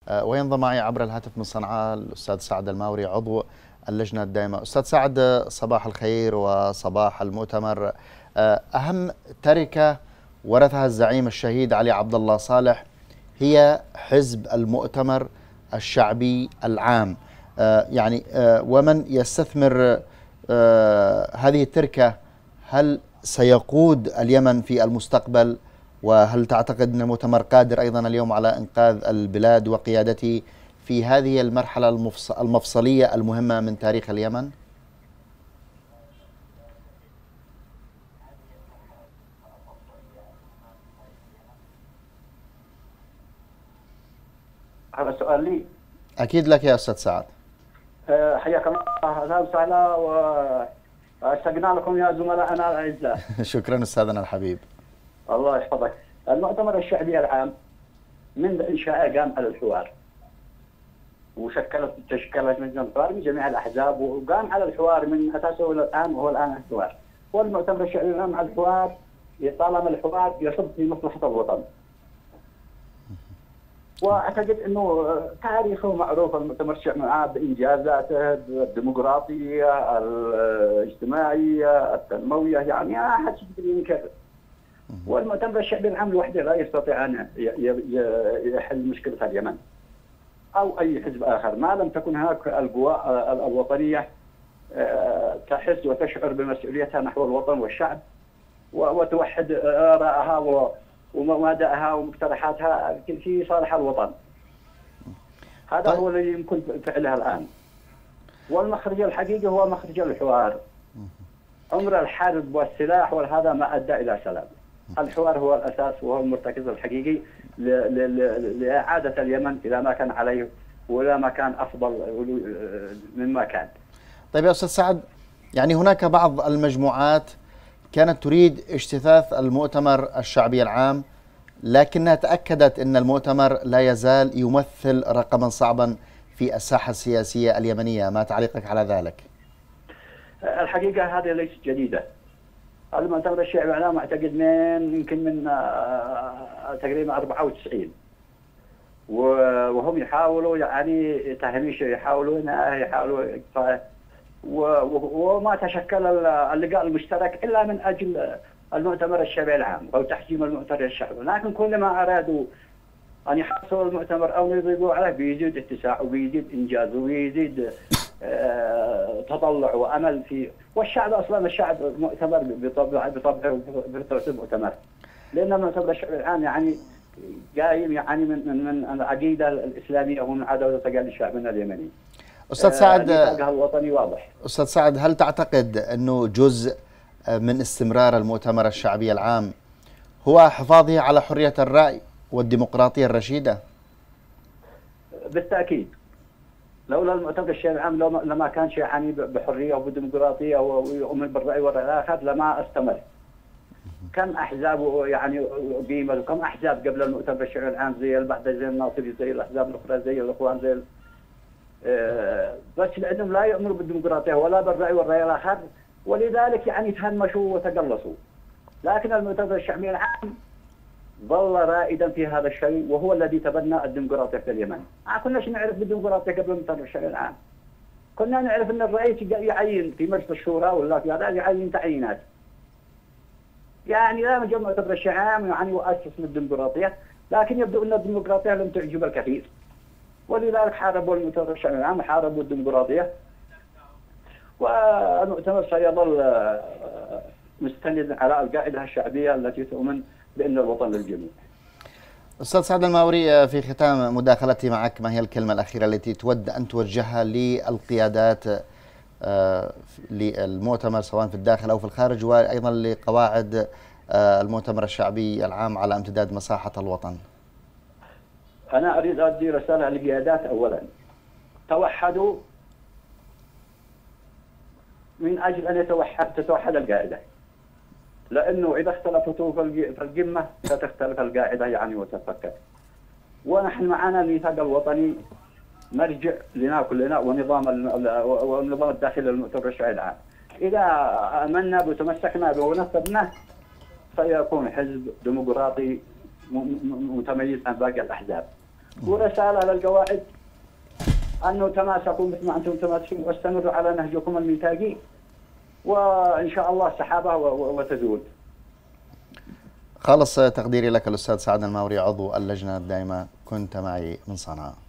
وينضم معي عبر الهاتف من صنعاء الأستاذ سعد الماوري عضو اللجنة الدائمة. أستاذ سعد، صباح الخير وصباح المؤتمر. أهم تركة ورثها الزعيم الشهيد علي عبد الله صالح هي حزب المؤتمر الشعبي العام. ومن يستثمر هذه التركة هل سيقود اليمن في المستقبل؟ وهل تعتقد أن المؤتمر قادر أيضا اليوم على إنقاذ البلاد وقيادته في هذه المرحلة المفصلية المهمة من تاريخ اليمن؟ هذا السؤال لي؟ أكيد لك يا أستاذ سعد. حياك الله، أهلا وسهلا، واستقنا لكم يا زملائنا الأعزاء. شكرا أستاذنا الحبيب. الله يحفظك. المؤتمر الشعبي العام من إنشاء قام على الحوار، تشكلت لجنة حوار من جميع الأحزاب، وقام على الحوار من أساسه إلى الآن، وهو الآن الحوار. والمؤتمر الشعبي العام على الحوار طالما الحوار يصب في مصلحة الوطن. واعتقد انه تاريخه معروف، المؤتمر الشعبي العام بانجازاته الديمقراطيه، الاجتماعيه، التنمويه، يعني ما حد يقدر ينكر. والمؤتمر الشعبي العام لوحده لا يستطيع ان يحل مشكله اليمن او اي حزب اخر ما لم تكن هناك القوى الوطنيه تحس وتشعر بمسؤوليتها نحو الوطن والشعب، وتوحد آرائها ومبادئها ومقترحاتها في صالح الوطن. هذا هو الذي يمكن فعله الآن. والمخرج الحقيقي هو مخرج الحوار. عمر الحرب والسلاح وهذا ما أدى إلى سلام. الحوار هو الأساس وهو المرتكز الحقيقي لإعادة اليمن إلى ما كان عليه وإلى ما كان أفضل مما كان. طيب يا أستاذ سعد، يعني هناك بعض المجموعات كانت تريد اجتثاث المؤتمر الشعبي العام، لكنها تأكدت أن المؤتمر لا يزال يمثل رقما صعبا في الساحة السياسية اليمنية. ما تعليقك على ذلك؟ الحقيقة هذه ليست جديدة. المؤتمر الشعبي العام أعتقد يمكن من تقريبا 94، وهم يحاولوا يعني تهميش، يحاولوا وما تشكل اللقاء المشترك إلا من أجل المؤتمر الشعبي العام أو تحجيم المؤتمر الشعبي. لكن كلما أرادوا أن يحصلوا المؤتمر أو يضيقوا عليه بيزيد اتساع وبيزيد إنجاز وبيزيد تطلع وأمل فيه. والشعب أصلا الشعب مؤتمر بطبعه مؤتمر، لأن المؤتمر الشعبي العام يعني قايم يعني من العقيدة الإسلامية ومن عادة وتقاليد شعبنا اليمني. أستاذ سعد، الوطني واضح. أستاذ سعد، هل تعتقد أنه جزء من استمرار المؤتمر الشعبي العام هو حفاظه على حرية الرأي والديمقراطية الرشيدة؟ بالتأكيد. لولا المؤتمر الشعبي العام لما كان شيء يعني بحرية وبديمقراطية ويؤمن بالرأي والرأي الآخر لما استمر. كم أحزاب يعني قيمت، وكم أحزاب قبل المؤتمر الشعبي العام زي البعثة، زي الناصري، زي الأحزاب الأخرى، زي الإخوان، زي بس لأنهم لا يؤمنوا بالديمقراطية ولا بالرأي والرأي الآخر، ولذلك يعني تهمشوا وتقلصوا. لكن المؤتمر الشعبي العام ظل رائدا في هذا الشيء، وهو الذي تبنى الديمقراطية في اليمن. ما كناش نعرف بالديمقراطية قبل المؤتمر الشعبي العام. كنا نعرف أن الرئيس يعين في مجلس الشورى ولا في هذا يعين تعيينات. يعني لا مجال المؤتمر الشعبي العام يعني يؤسس للديمقراطية، لكن يبدو أن الديمقراطية لم تعجب الكثير، ولذلك حاربوا المؤتمر الشعبي العام، حاربوا الديمقراطية. والمؤتمر سيظل مستند على القاعدة الشعبية التي تؤمن بأن الوطن للجميع. أستاذ سعد الماوري، في ختام مداخلتي معك، ما هي الكلمة الأخيرة التي تود أن توجهها للقيادات للمؤتمر سواء في الداخل أو في الخارج، وأيضا لقواعد المؤتمر الشعبي العام على امتداد مساحة الوطن؟ أنا أريد أدي رسالة للقيادات. أولا توحدوا من أجل أن تتوحد القاعدة، لأنه إذا اختلفتوا في القمة ستختلف القاعدة يعني وتتفكك. ونحن معنا الميثاق الوطني مرجع لنا كلنا، والنظام الداخلي للمؤتمر الشعبي العام. إذا آمنا وتمسكنا به ونفذناه سيكون حزب ديمقراطي متميز عن باقي الأحزاب. ورسالة للقواعد أنه تماسكوا مثل ما أنتم متماسكين واستمروا على نهجكم الميثاقي، وإن شاء الله سحابة وتزول. خالص تقديري لك الأستاذ سعد الماوري عضو اللجنة الدائمة، كنت معي من صنعاء.